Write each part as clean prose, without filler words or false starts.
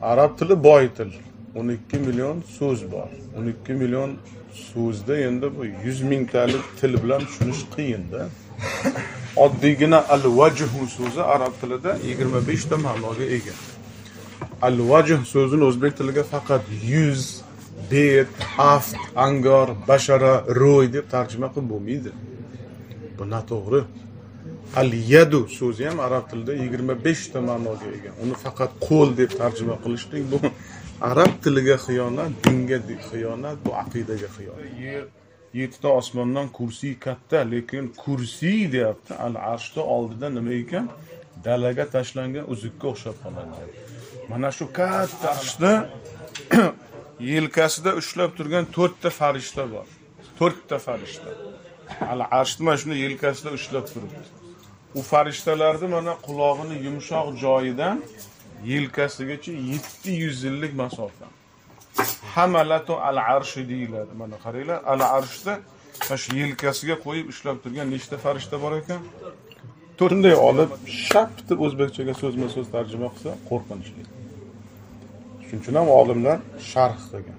Arab tili boy til. 12 milyon so'z bor. 12 milyon so'zda endi bu 100 mingtalik til bilan tushunish qiyin-da. Oddiygina al-vajhu so'zi arab tilida 25 ta ma'noga ega. Al-vajh so'zini o'zbek tiliga faqat yuz, bet, aft, angor, bashara, ro'y deb tarjima qilib bo'lmaydi. Bu noto'g'ri. Al-yadu so'zi ham arab tilida 25 ta ma'noga ega. Uni faqat qo'l deb tarjima qilishlik bu arab tiliga xiyonat, dinga xiyonat, bu aqidaga xiyonat. Yer 7 ta osmondan kursiy katta, lekin kursiy deyapti. Al-arshda oldida nima ekan? Dalaga tashlangan uzukka o'xshab qoladi. Mana shu katta arshda yelkasida ushlab turgan 4 ta farishta bor. 4 ta farishta. Al-arshda mana shuni yelkasida ushlab turibdi. U farishtalarni mana qulog'ini yumshoq joyidan yelkasigacha 700 yillik masofa. Hamalatu al-arsh deyiladi. Mana qaranglar, al-arshda shu yelkasiga qo'yib ushlab turgan nechta farishta bor ekan? 4 olib shap deb o'zbekchaga so'zma-so'z tarjima qilsa qo'rqinchli. Shuning uchun ham olimlar sharh qilgan.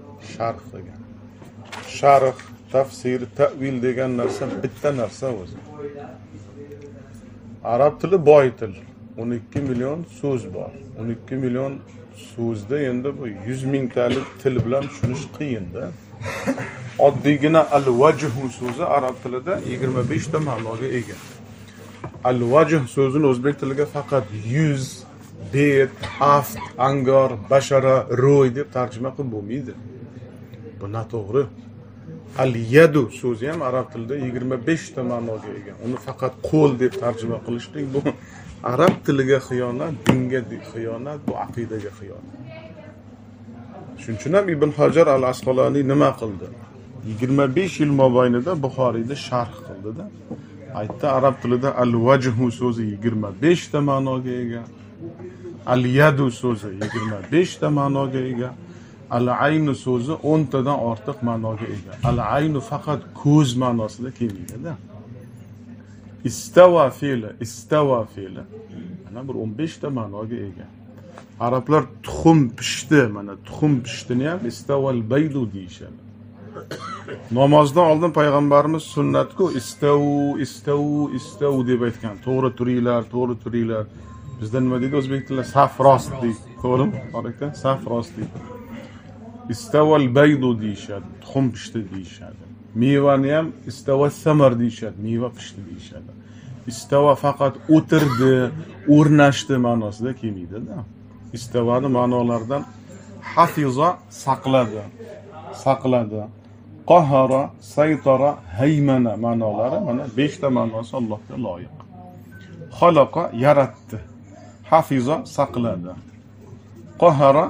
Sharh, tafsir, ta'vil degan narsa bitta narsa o'zi. Arab tili boy til. 12 milyon so'z bor. 12 milyon so'zda endi bu 100 mingtalik til bilan tushunish qiyin-da. Oddiygina al-vajhu so'zi arab tilida 25 ta ma'noga ega. Al-vajh so'zini o'zbek tiliga faqat yuz, bet, aft, angor, bashara, ro'y deb tarjima qilib bo'lmaydi. Bu noto'g'ri. Al-yadu so'zi ham arab tilida 25 ta ma'noga ega. Uni faqat qo'l deb tarjima qilishlik bu arab tiliga xiyonat, dinga xiyonat, bu aqidaga xiyonat. Shuning uchun ham Ibn Hajar al-Asqalani nima qildi? 25 yil mobaynida Buxoriyda sharh qildi-da. Aytdi, arab tilida al-vajhu so'zi 25 ta ma'noga ega. Al-yadu so'zi 25 ta ma'noga ega. Al-aynu so'zi 10 tadan ortiq ma'noga ega. Al-aynu faqat ko'z ma'nosida kelmaydi-da. Istava fe'li. Mana bir 15 ta ma'noga ega. Arablar tuxum pishdi, mana tuxum pishdini ham istaval baydu deyishadi. Namozdan oldin payg'ambarimiz sunnatku istavu deb aytgan. To'g'ri turinglar. Bizda nima deydi o'zbek tilida? Saf rost deydi. To'g'rimi? To'g'ri, saf rost deydi. Istaval baydu deyishadi. Tuxum pishdi deyishadi. Mevani ham istava samar deyishadi. Meva pishdi deyishadi. Istava faqat o'tirdi, o'rnashdi ma'nosida kelmaydi-da. Istavani ma'nolaridan hafiza saqladi. Qahara, saytara, haymana ma'nolari mana 5 ta ma'nosi Allohga loyiq. Xalaqa yaratdi. Hafiza saqladi. Qahara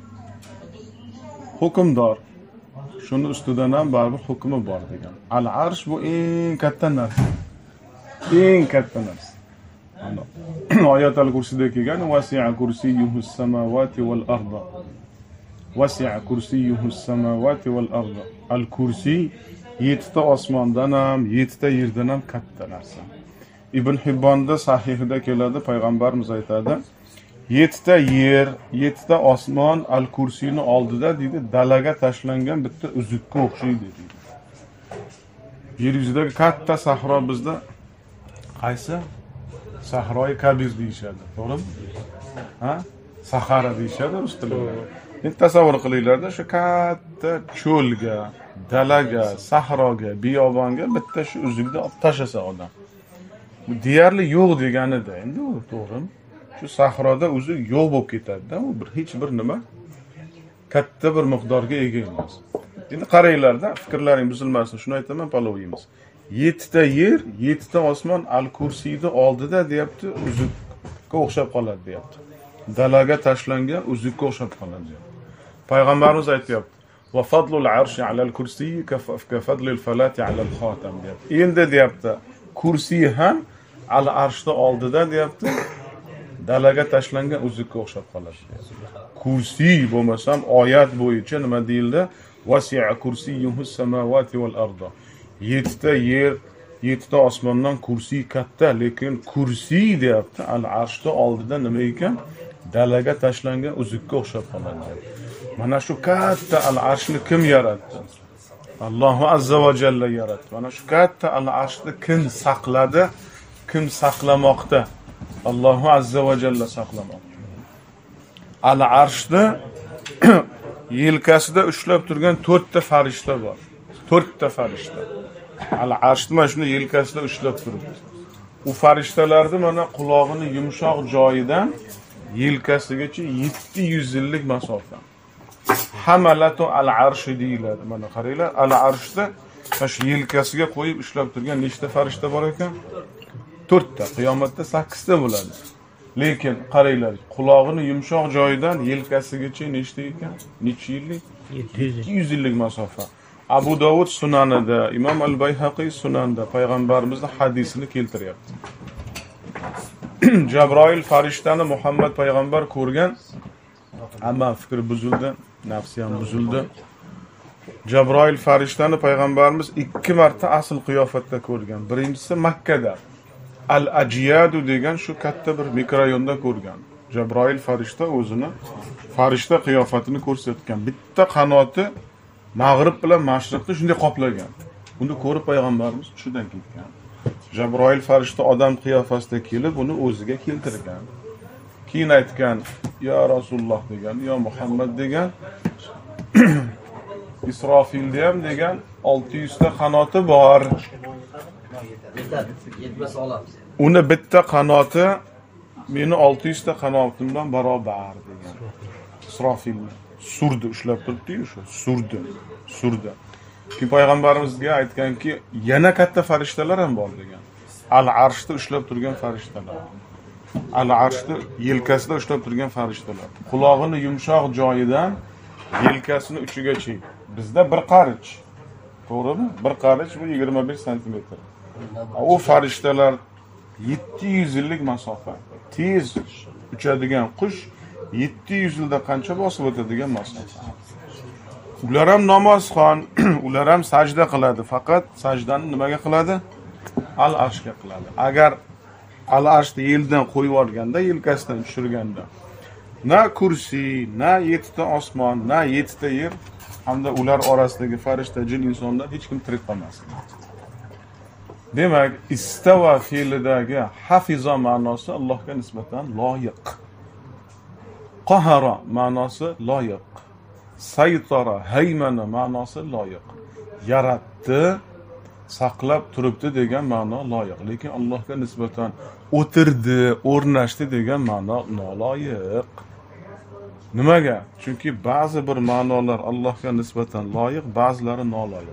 hukmdor. Shuni ustidan ham baribir hukmi bor degan. Al-arsh bu eng katta narsa. Mana oyat al-kursida kelgan wasi'a kursiyyuhus samawati wal arda. Wasi'a kursiyyuhus samawati wal arda. Al-kursi 7 ta osmondan ham, 7 ta yerdan ham katta narsa. Ibn Hibbonda sahihida keladi, payg'ambarimiz aytadi, 7 ta yer, 7 ta osmon al-kursiyni oldida deydi, dalaga tashlangan bitta uzukka o'xshaydi deydi. Yer yuzidagi katta sahro bizda qaysi? Sahroyi kabir deyishadi, to'g'rimi? Ha? Sahara deyishadi rus tilida. Endi tasavvur qilinglar-da, shu katta cho'lga, dalaga, sahroga, biyobonga bitta shu uzukni olib tashlasa odam. Bu deyarli yo'q deganida, endi u to'g'rimi? Shu sahroda o'zi yo'q bo'lib ketadi-da, u hech bir nima katta bir miqdorga ega emas. Endi qaranglar-da, fikrlaring buzilmasin, shuni aytaman, palov yeymiz. 7 ta yer, 7 ta osmon al-kursiyni oldida deyapti, uzukka o'xshab qoladi deyapti. Dalaga tashlangan uzukka o'xshab qoladi. Payg'ambarimiz aytayapti: "Va fadlul arshi alal kursiy ka fadlil falati alal xotam" deyapti. Endi deyapti, kursiy ham al-arshda oldida deyapti, dalaga tashlangan uzukka o'xshab qoladi. Kursiy bo'lmasam oyat bo'yicha nima deyildi? Wasi'a kursiyyuhus samawati wal arda. 7 ta yer, 7 ta osmondan kursiy katta, lekin kursiy deyapti, al-arshda oldida nima ekan? dalaga tashlangan uzukka o'xshab qoladi. Mana shu katta al-arshni kim yaratdi? Allohu azza va jalla yaratdi. Mana shu katta al-arshni kim saqladi? Kim saqlamoqda? Allohu azza va jalla saqlamoqda. Al-arshni yelkasida ushlab turgan 4 ta farishta bor. 4 ta farishta. Al-arshni mana shuni yelkasida ushlab turibdi. U farishtalarni mana qulog'ini yumshoq joyidan yelkasigacha 700 yillik masofa. Hamalatu al-arsh deyiladi. Mana qaranglar, al-arshda shu yelkasiga qo'yib ushlab turgan nechta farishta bor ekan? 4 ta. Qiyomatda 8 ta bo'ladi. Lekin qaranglar, qulog'ini yumshoq joyidan yelkasigacha nechta ekan? Necha yillik? 700 yillik masofa. Abu Dovud sunanida, Imom al-Bayhaqiy sunanida payg'ambarimizning hadisini keltiryapti. Jabroil farishtani Muhammad payg'ambar ko'rgan, amma fikri buzildi, nafsi ham buzildi. Jabroil farishtani payg'ambarimiz 2 marta asl qiyofatda ko'rgan. Birinchisi Makkada. Al-Ajiyadu degan shu katta bir mikrorayonda ko'rgan. Jabroil farishta o'zini farishta qiyofatini ko'rsatgan. Bitta qanoti mag'rib bilan mashriqni shunday qoplagan. Uni ko'rib payg'ambarimiz shundan ketgan. Jabroil farishta odam qiyofasida kelib uni o'ziga keltirgan. Keyin aytgan: "Ya Rasululloh" degan, "Ya Muhammad" degan. Isrofilda ham degan 600 ta qanoti bor. Uni bitta qanoti meni 600 ta qanotim bilan barobar degan. Isrofil surdi ushlab turibdi-yu shu, surdi. Ki payg'ambarimizga aytganki, yana katta farishtalar ham bor degan. Al-arshda ushlab turgan farishtalar. Al-arshda yelkasida ushlab turgan farishtalar. Qulog'ini yumshoq joyidan yelkasini uchigacha. Bizda bir qarich. To'g'rimi? Bir qarich bu 25 sm. O farishtalar 700 yillik masofa. Tez uchadigan qush 700 yilda qancha bosib o'tadigan masofa. Ular ham namozxon, ular ham sajda qiladi, faqat sajdani nimaga qiladi? Al-arshga qiladi. Agar al-arshni yeldan qo'yib olganda, yelkasidan tushirganda, na kursi, na 7 ta osmon, na 7 ta yer hamda ular orasidagi farishta, jin, insonlar hech kim tirik qolmasin. Demak, istava fe'lidagi hafiza ma'nosi Allohga nisbatan loyiq. Qahara ma'nosi loyiq. Saytara, haymana ma'nosi loyiq. Yaratdi, saqlab turibdi degan ma'no loyiq. Lekin Allohga nisbatan o'tirdi, o'rnashdi degan ma'no noloyiq. Nimaga? Chunki ba'zi bir ma'nolar Allohga nisbatan loyiq, ba'zilari noloyiq.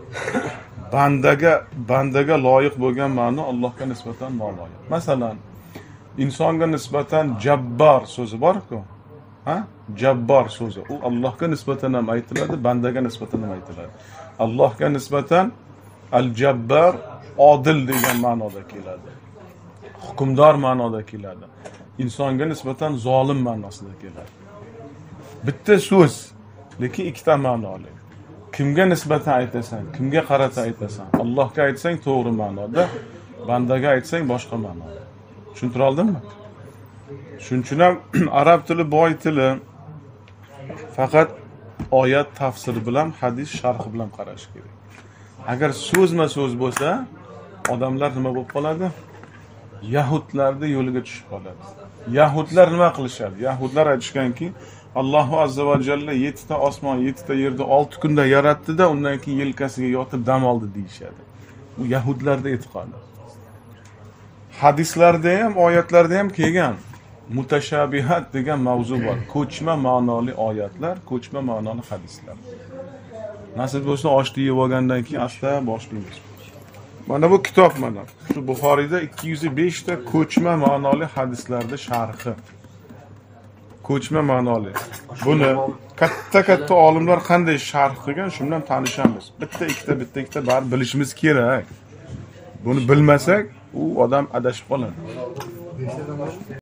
Bandaga loyiq bo'lgan ma'no Allohga nisbatan noloyiq. Masalan, insonga nisbatan jabbar so'zi bor-ku. Jabbar so'zi. U Allohga nisbatan ham aytiladi, bandaga nisbatan ham aytiladi. Allohga nisbatan al-jabbar odil degan ma'noda keladi. Hukmdor ma'noda keladi. Insonga nisbatan zolim ma'nosida keladi. Bitta so'z, lekin ikkita ma'noli. Kimga nisbatan aytasan, kimga qarata aytasan? Allohga aytsang to'g'ri ma'noda, bandaga aytsang boshqa ma'noda. Tushuntira oldimmi? Shuning uchun ham arab tili boy tili. Faqat oyat tafsiri bilan, hadis sharhi bilan qarash kerak. Agar so'zma-so'z bo'lsa, odamlar nima bo'lib qoladi? Yahudlarning yo'liga tushib qoladi. Yahudlar nima qilishadi? Yahudlar aytishganki, Allohu azza va jalla 7 ta osmon, 7 ta yerni 6 kunda yaratdi-da, undan keyin yelkasiga yotib dam oldi deyshadi. Bu yahudlarning e'tiqodi. Hadislarda ham, oyatlarda ham kelgan mutashabihat degan mavzu bor. Ko'chma ma'noli oyatlar, ko'chma ma'noli hadislar. Nasib bo'lsa, oshni yeb olgandan keyin asta boshlaymiz. Mana bu kitob mana. Shu Buxoriyda 205 ta ko'chma ma'noli hadislarda sharhi. Ko'chma ma'noli. Buni katta olimlar qanday sharh qilgan, shundan tanishamiz. Bitta ikkita bar bilishimiz kerak. Buni bilmasak, u odam adashib qoladi.